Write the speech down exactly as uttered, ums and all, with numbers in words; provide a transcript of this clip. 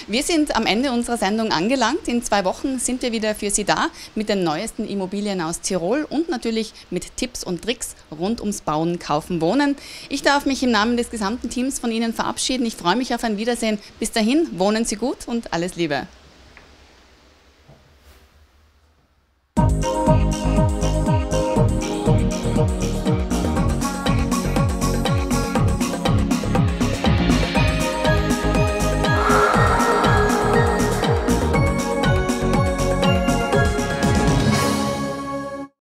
Wir sind am Ende unserer Sendung angelangt. In zwei Wochen sind wir wieder für Sie da mit den neuesten Immobilien aus Tirol und natürlich mit Tipps und Tricks rund ums Bauen, Kaufen, Wohnen. Ich darf mich im Namen des gesamten Teams von Ihnen verabschieden. Ich freue mich auf ein Wiedersehen. Bis dahin, wohnen Sie gut und alles Liebe.